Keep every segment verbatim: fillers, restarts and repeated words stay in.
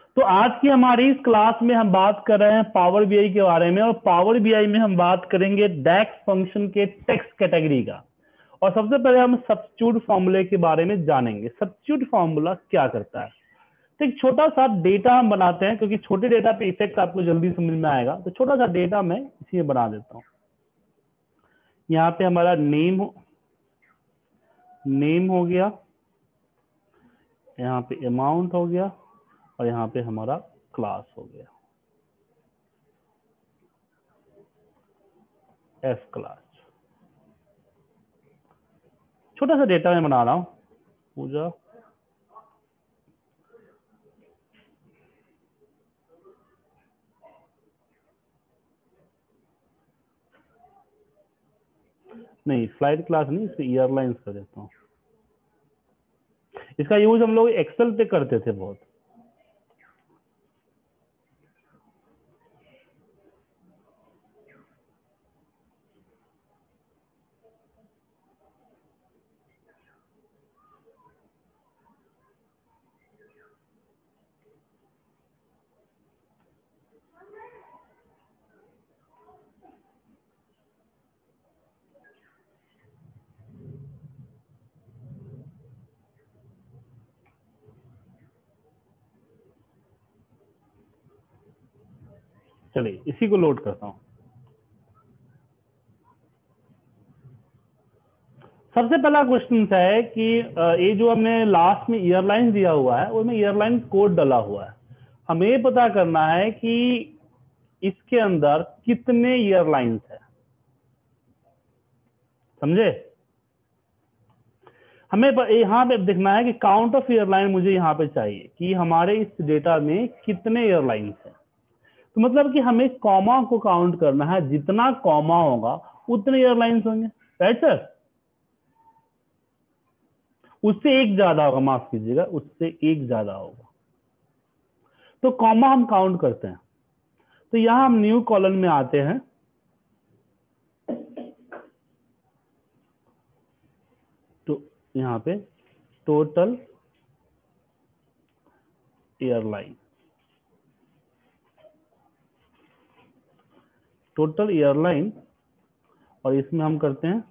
तो आज की हमारी इस क्लास में हम बात कर रहे हैं पावर बीआई के बारे में, और पावर बीआई में हम बात करेंगे डैक्स फंक्शन के टेक्स्ट कैटेगरी का। और सबसे पहले हम सब्स्टिट्यूट फॉर्मूले के बारे में जानेंगे। सब्स्टिट्यूट फॉर्मूला क्या करता है? तो एक छोटा सा डेटा हम बनाते हैं, क्योंकि छोटे डेटा पे इफेक्ट आपको जल्दी समझ में आएगा। तो छोटा सा डेटा मैं इसी बना देता हूँ। यहाँ पे हमारा नेम हो नेम हो गया, यहाँ पे अमाउंट हो गया, और यहाँ पे हमारा क्लास हो गया, एफ क्लास। छोटा सा डेटा मैं बना रहा हूँ। पूजा नहीं, फ्लाइट क्लास नहीं, इसमें एयरलाइंस कर देता हूँ। इसका यूज हम लोग एक्सेल पे करते थे बहुत। चलिए इसी को लोड करता हूँ। सबसे पहला क्वेश्चन है कि ये जो हमने लास्ट में एयरलाइन दिया हुआ है, उसमें एयरलाइन कोड डाला हुआ है। हमें पता करना है कि इसके अंदर कितने एयरलाइंस है। समझे? हमें यहाँ पे देखना है कि काउंट ऑफ एयरलाइन मुझे यहाँ पे चाहिए कि हमारे इस डेटा में कितने एयरलाइंस है। तो मतलब कि हमें कॉमा को काउंट करना है, जितना कॉमा होगा उतने एयरलाइंस होंगे। Right sir? उससे एक ज्यादा होगा, माफ कीजिएगा, उससे एक ज्यादा होगा तो कॉमा हम काउंट करते हैं। तो यहां हम न्यू कॉलम में आते हैं। तो यहां पे टोटल एयरलाइन टोटल एयरलाइन और इसमें हम करते हैं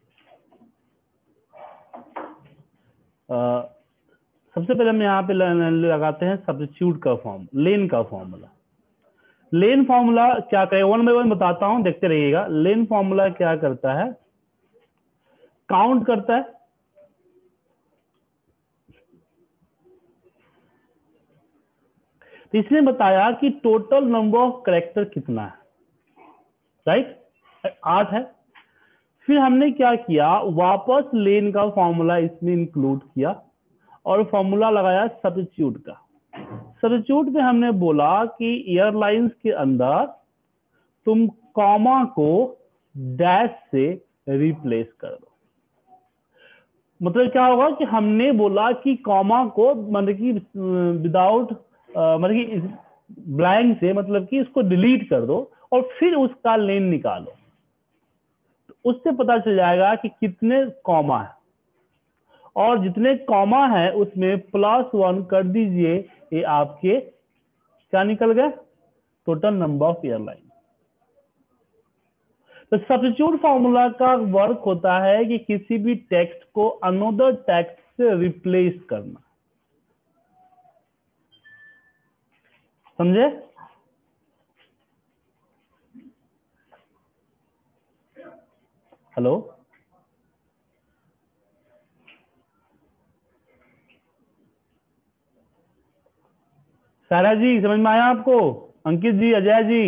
आ, सबसे पहले हम यहाँ पे लगाते हैं सब्स्टिट्यूट का फॉर्म, लेन का फॉर्मूला। लेन फॉर्मूला क्या करेगा, वन बाय वन बताता हूं, देखते रहिएगा। लेन फॉर्मूला क्या करता है? काउंट करता है। तो इसने बताया कि टोटल नंबर ऑफ कैरेक्टर कितना है। राइट? आठ है। फिर हमने क्या किया, वापस लेन का फॉर्मूला इसमें इंक्लूड किया और फॉर्मूला लगाया सब्स्टिट्यूट का। सब्स्टिट्यूट में हमने बोला कि एयरलाइंस के अंदर तुम कॉमा को डैश से रिप्लेस कर दो। मतलब क्या होगा कि हमने बोला कि कॉमा को मतलब कि विदाउट मतलब कि ब्लैंक से, मतलब कि इसको डिलीट कर दो और फिर उसका लेन निकालो। तो उससे पता चल जाएगा कि कितने कॉमा है, और जितने कॉमा है उसमें प्लस वन कर दीजिए, ये आपके क्या निकल गए? Total number of airline. तो सब्स्टिट्यूट फॉर्मूला का वर्क होता है कि किसी भी टेक्स्ट को अनदर टेक्स्ट से रिप्लेस करना। समझे? हेलो सारा जी, समझ में आया आपको? अंकित जी, अजय जी?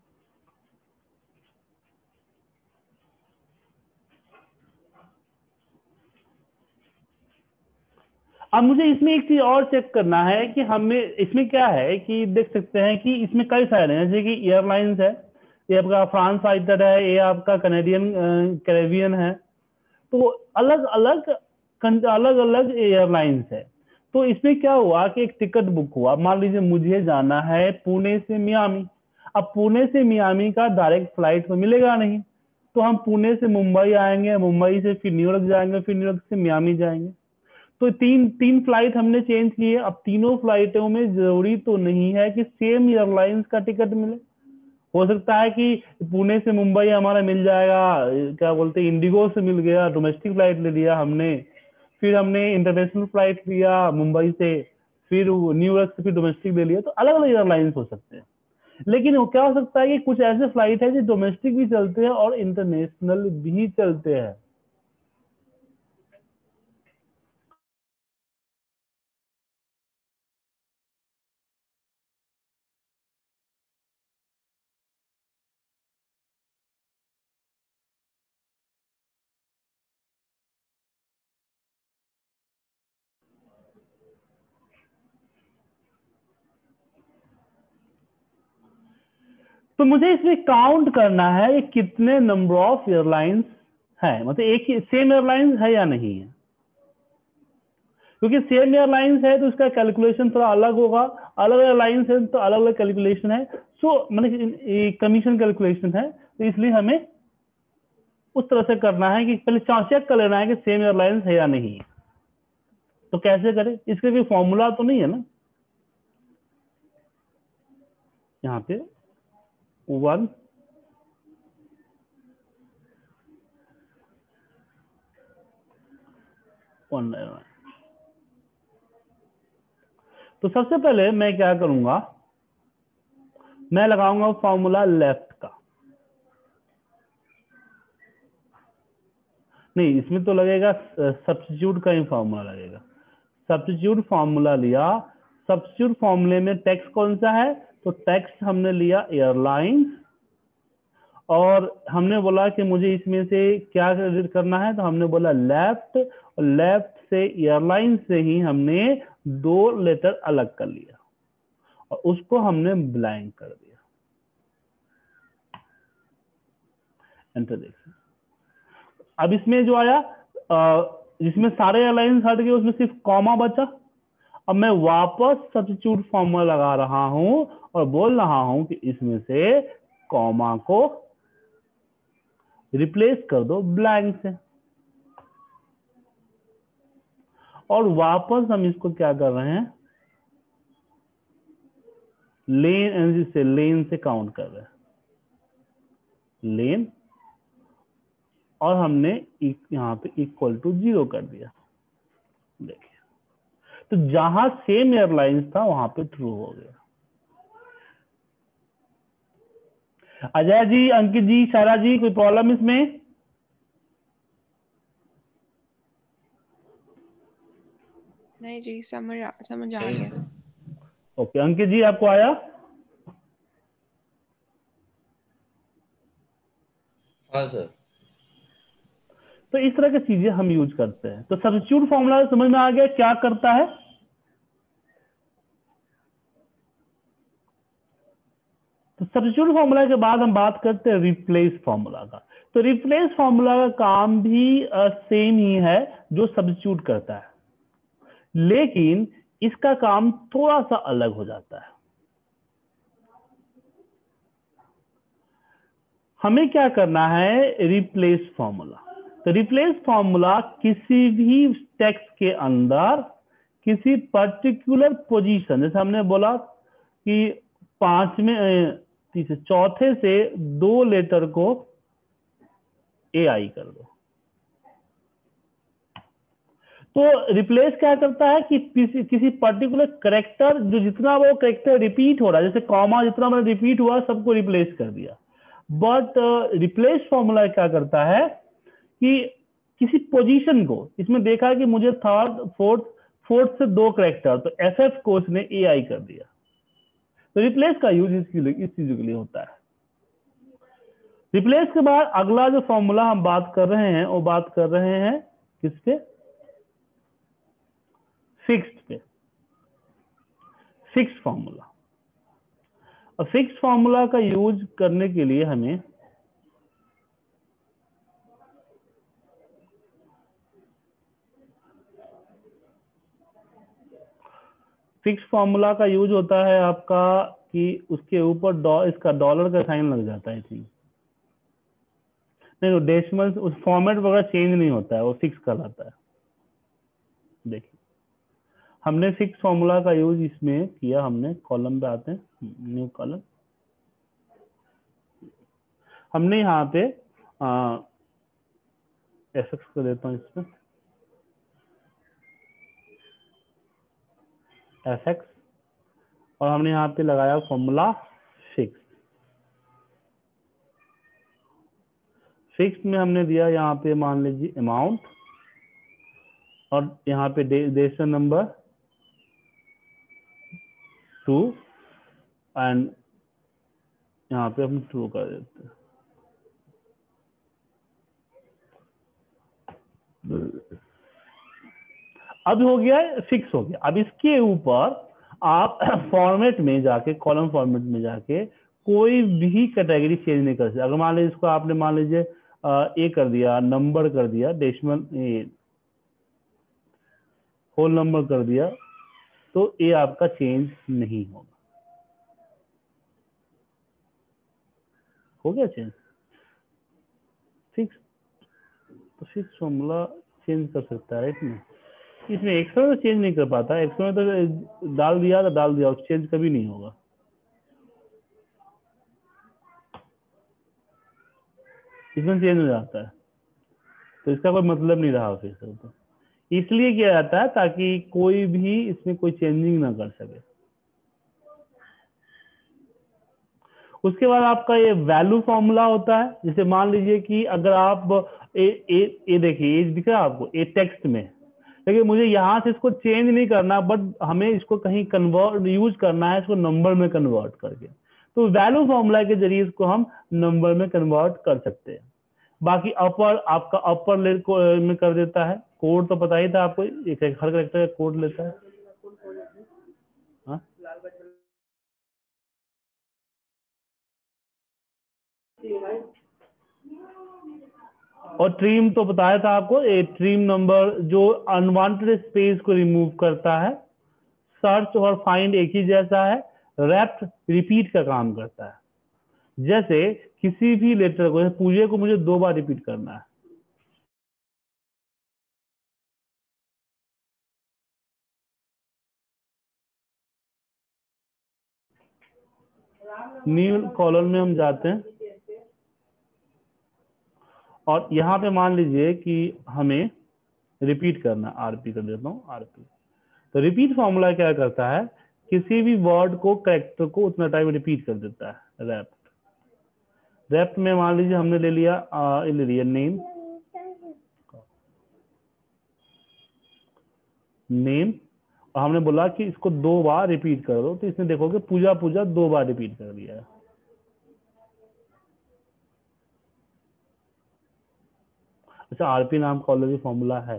अब मुझे इसमें एक चीज और चेक करना है कि हमें इसमें क्या है कि देख सकते हैं कि इसमें कई सारे हैं, जैसे कि एयरलाइंस है, ये आपका फ्रांस फाइटर है, ये आपका कैनेडियन कैरेबियन है। तो अलग अलग अलग अलग एयरलाइंस है। तो इसमें क्या हुआ कि एक टिकट बुक हुआ। मान लीजिए मुझे जाना है पुणे से मियामी। अब पुणे से मियामी का डायरेक्ट फ्लाइट तो मिलेगा नहीं, तो हम पुणे से मुंबई आएंगे, मुंबई से फिर न्यूयॉर्क जाएंगे, फिर न्यूयॉर्क से मियामी जाएंगे। तो तीन तीन फ्लाइट हमने चेंज किए। अब तीनों फ्लाइटों में जरूरी तो नहीं है कि सेम एयरलाइंस का टिकट मिले। हो सकता है कि पुणे से मुंबई हमारा मिल जाएगा, क्या बोलते हैं, इंडिगो से मिल गया, डोमेस्टिक फ्लाइट ले लिया हमने, फिर हमने इंटरनेशनल फ्लाइट लिया मुंबई से, फिर न्यूयॉर्क से फिर डोमेस्टिक ले लिया। तो अलग अलग एयरलाइंस हो सकते हैं। लेकिन वो क्या हो सकता है कि कुछ ऐसे फ्लाइट है जो डोमेस्टिक भी चलते हैं और इंटरनेशनल भी चलते हैं। तो मुझे इसमें काउंट करना है कि कितने नंबर ऑफ एयरलाइंस है, मतलब एक ही सेम एयरलाइंस है या नहीं है। क्योंकि सेम एयरलाइंस है तो उसका कैलकुलेशन थोड़ा अलग होगा, अलग एयरलाइंस है तो अलग अलग कैलकुलेशन है। सो मतलब कमीशन कैलकुलेशन है, तो इसलिए हमें उस तरह से करना है कि पहले चेक कर लेना है कि सेम एयरलाइंस है या नहीं है। तो कैसे करें, इसके कोई फॉर्मूला तो नहीं है ना। यहाँ पे वन वन तो सबसे पहले मैं क्या करूंगा, मैं लगाऊंगा फॉर्मूला लेफ्ट का। नहीं, इसमें तो लगेगा सब्स्टिट्यूट का ही फॉर्मूला लगेगा। सब्स्टिट्यूट फॉर्मूला लिया। सब्स्टिट्यूट फॉर्मूले में टैक्स कौन सा है, तो टैक्स हमने लिया एयरलाइंस, और हमने बोला कि मुझे इसमें से क्या करना है, तो हमने बोला लेफ्ट, और लेफ्ट से एयरलाइन से ही हमने दो लेटर अलग कर लिया और उसको हमने ब्लैंक कर दिया। एंटर देखिए। अब इसमें जो आया, जिसमें सारे एयरलाइंस हट गए उसमें सिर्फ कॉमा बचा। अब मैं वापस सब्स्टिट्यूट फॉर्मूला लगा रहा हूं और बोल रहा हूं कि इसमें से कॉमा को रिप्लेस कर दो ब्लैंक से, और वापस हम इसको क्या कर रहे हैं, लेन से लेन से काउंट कर रहे हैं, लेन, और हमने यहां पे इक्वल टू जीरो कर दिया। देखिए, तो जहां सेम एयरलाइंस था वहां पे ट्रू हो गया। अजय जी, अंकित जी, सारा जी, कोई प्रॉब्लम इसमें? नहीं जी, समझ आ, समझ आ गया। ओके, अंकित जी आपको आया? हाँ सर। तो इस तरह की चीजें हम यूज करते हैं। तो सब्स्टिट्यूट फॉर्मूला समझ में आ गया क्या करता है। तो सब्स्टिट्यूट फॉर्मूला के बाद हम बात करते हैं रिप्लेस फॉर्मूला का। तो रिप्लेस फॉर्मूला का काम भी सेम ही है जो सब्स्टिट्यूट करता है, लेकिन इसका काम थोड़ा सा अलग हो जाता है। हमें क्या करना है, रिप्लेस फॉर्मूला। तो रिप्लेस फॉर्मूला किसी भी टेक्स्ट के अंदर किसी पर्टिकुलर पोजीशन, जैसे हमने बोला कि पांचवें तीसरे चौथे से दो लेटर को ए आई कर दो। तो रिप्लेस क्या करता है कि किसी किसी पर्टिकुलर करेक्टर, जो जितना वो करेक्टर रिपीट हो रहा है, जैसे कॉमा जितना मतलब रिपीट हुआ सबको रिप्लेस कर दिया। बट रिप्लेस फॉर्मूला क्या करता है कि किसी पोजीशन को, इसमें देखा है कि मुझे थर्ड फोर्थ फोर्थ से दो करेक्टर, तो एस एफ को उसने ए आई कर दिया। तो रिप्लेस का यूज इसके लिए, इस चीज के लिए होता है। रिप्लेस के बाद अगला जो फॉर्मूला हम बात कर रहे हैं वो बात कर रहे हैं किस पे, फिक्स्ड पे, फिक्स्ड फॉर्मूला। और फिक्स्ड फॉर्मूला का यूज करने के लिए हमें फिक्स्ड फॉर्मूला का यूज होता है आपका कि उसके ऊपर डॉ इसका डॉलर का साइन लग जाता है। ठीक नहीं, तो डेसिमल उस फॉर्मेट वगैरह चेंज नहीं होता है, वो फिक्स कर रहता है। देखिए, हमने फिक्स फॉर्मूला का यूज इसमें किया, हमने कॉलम पे आते हैं, न्यू कॉलम। हमने यहाँ पे एफ एक्स को देता हूँ इसमें एफ एक्स, और हमने यहाँ पे लगाया फॉर्मूला फिक्स। फिक्स में हमने दिया यहाँ पे मान लीजिए अमाउंट, और यहाँ पे डेसिमल नंबर टू, एंड यहाँ पे हम ट्रू कर देते हैं। अब हो गया है, फिक्स हो गया। अब इसके ऊपर आप फॉर्मेट में जाके, कॉलम फॉर्मेट में जाके कोई भी कैटेगरी चेंज नहीं कर सकते। अगर मान लीजिए इसको आपने मान लीजिए ए कर दिया, नंबर कर दिया, डेसिमल होल नंबर कर दिया, तो ये आपका चेंज नहीं होगा। हो गया चेंज। फिक्स, तो फिक्स फॉर्मूला चेंज कर सकता है राइट में। इसमें एक्सेल में चेंज नहीं कर पाता, एक्सेल में तो डाल दिया तो डाल दिया, चेंज कभी नहीं होगा। इसमें चेंज हो जाता है, तो इसका कोई मतलब नहीं रहा फिर से। तो इसलिए किया जाता है ताकि कोई भी इसमें कोई चेंजिंग ना कर सके। उसके बाद आपका ये वैल्यू फॉर्मूला होता है। जैसे मान लीजिए कि अगर आप ए ए ए देखिए, एज दिख रहा है आपको, ए टेक्स्ट में, लेकिन मुझे यहाँ से इसको चेंज नहीं करना, बट हमें इसको कहीं कन्वर्ट यूज करना है, इसको नंबर में कन्वर्ट करके, तो वैल्यू फॉर्मूला के जरिए इसको हम नंबर में कन्वर्ट कर सकते हैं। बाकी अपर, आपका अपर लेयर में कर देता है। कोड तो पता ही था आपको, एक हर कैरेक्टर का कोड लेता है। हाँ? और ट्रिम तो बताया था आपको, ए ट्रिम नंबर जो अनवांटेड स्पेस को रिमूव करता है। सर्च और फाइंड एक ही जैसा है। रैप्ट रिपीट का काम करता है। जैसे किसी भी लेटर को, पूजे को मुझे दो बार रिपीट करना है, न्यू कॉलम में हम जाते हैं, और यहाँ पे मान लीजिए कि हमें रिपीट करना, आरपी कर देता हूँ, आरपी। तो रिपीट फॉर्मूला क्या करता है, किसी भी वर्ड को, कैरेक्टर को उतना टाइम रिपीट कर देता है। रैप्ट रैप्ट में मान लीजिए हमने ले लिया आ, ले लिया नेम नेम और हमने बोला कि इसको दो बार रिपीट कर दो, तो इसने देखोगे पूजा पूजा दो बार रिपीट कर दिया है। अच्छा, आरपी नाम का ऑलरेडी फॉर्मूला है।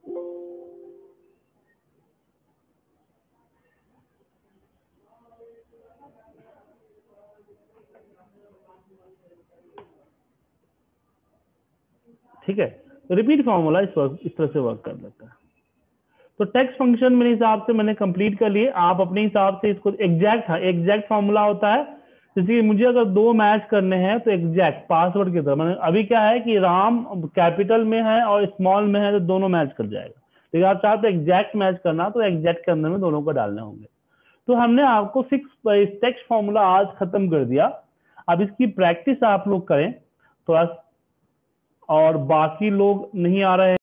ठीक है, तो रिपीट फॉर्मूला इस इस तरह से वर्क कर लेता है। तो टेक्स्ट फंक्शन मेरे हिसाब से मैंने कंप्लीट कर लिए। आप अपने हिसाब से इसको एग्जैक्ट एग्जैक्ट फॉर्मूला होता है, जैसे मुझे अगर दो मैच करने हैं तो एग्जैक्ट पासवर्ड की तरह, मैंने अभी क्या है कि राम कैपिटल में है और स्मॉल में है, तो दोनों मैच कर जाएगा। लेकिन आप चाहते एग्जैक्ट मैच करना, तो एग्जैक्ट के अंदर में दोनों को डालने होंगे। तो हमने आपको फिक्स टेक्स्ट फॉर्मूला आज खत्म कर दिया। अब इसकी प्रैक्टिस आप लोग करें थोड़ा, और बाकी लोग नहीं आ रहे हैं